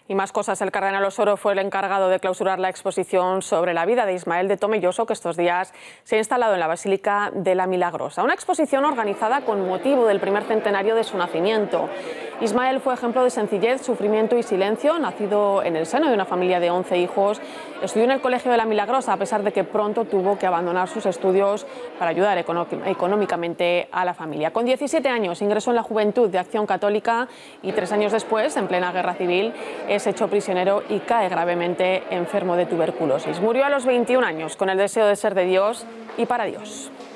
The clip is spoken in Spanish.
Y más cosas, el cardenal Osoro fue el encargado de clausurar la exposición sobre la vida de Ismael de Tomelloso, que estos días se ha instalado en la Basílica de la Milagrosa. Una exposición organizada con motivo del primer centenario de su nacimiento. Ismael fue ejemplo de sencillez, sufrimiento y silencio. Nacido en el seno de una familia de 11 hijos, estudió en el Colegio de la Milagrosa, a pesar de que pronto tuvo que abandonar sus estudios para ayudar económicamente a la familia. Con 17 años ingresó en la Juventud de Acción Católica y 3 años después, en plena guerra civil, es hecho prisionero y cae gravemente enfermo de tuberculosis. Murió a los 21 años con el deseo de ser de Dios y para Dios.